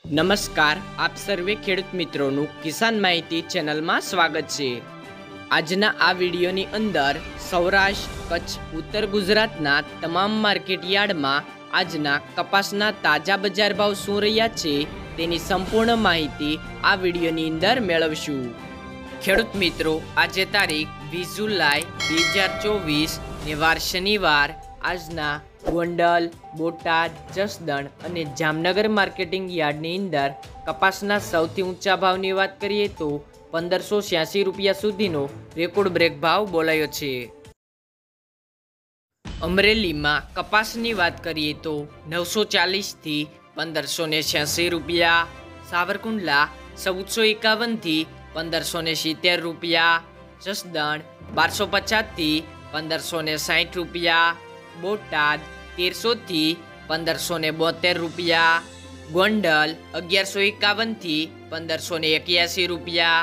નમસ્કાર, આપ સર્વે ખેડૂત મિત્રોનું કિસાન માહિતી ચેનલમાં સ્વાગત છે। આજના આ વિડીયોની અંદર સૌરાષ્ટ્ર, કચ્છ, ઉત્તર ગુજરાતના તમામ માર્કેટ યાર્ડમાં આજના કપાસના તાજા બજાર ભાવ શું રહ્યા છે તેની સંપૂર્ણ માહિતી આ વિડીયોની અંદર મેળવશું। ખેડૂત મિત્રો, આજે તારીખ 20 જુલાઈ 2024 ને વાર શનિવાર આજના ગોંડલ, બોટાદ, જસદણ અને જામનગર માર્કેટિંગ યાર્ડની અંદર કપાસના સૌથી ઊંચા ભાવની વાત કરીએ તો 1586 રૂપિયા સુધીનો રેકોર્ડ બ્રેક ભાવ બોલાયો છે। અમરેલીમાં કપાસની વાત કરીએ તો 940 થી 1586 રૂપિયા, સાવરકુંડલા 1451 થી 1570 રૂપિયા, જસદણ 1250 થી 1560 રૂપિયા, બોટાદ 1300 થી 1572 રૂપિયા, ગોંડલ 1151 થી 1581 રૂપિયા,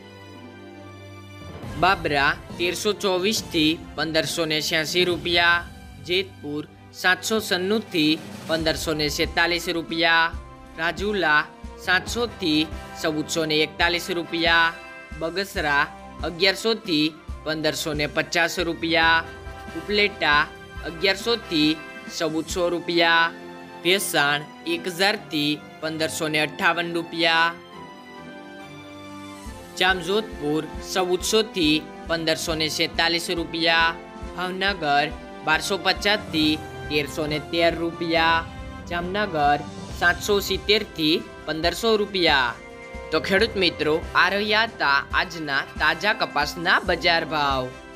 બાબરા 1324 થી 1586 રૂપિયા, જેતપુર 796 થી 1547 રૂપિયા, રાજુલા 700 થી 1441 રૂપિયા, બગસરા 1100 થી 1550 રૂપિયા, ઉપલેટા 1100 થી 1400 રૂપિયા, ભેસાણ 1000 થી 1558 રૂપિયા, જામજોધપુર 1400 થી 1547 રૂપિયા, ભાવનગર 1250 થી 1313 રૂપિયા, જામનગર 770 થી 1500 રૂપિયા। તો ખેડૂત મિત્રો, આ રહ્યા હતા આજના તાજા કપાસના બજાર ભાવ।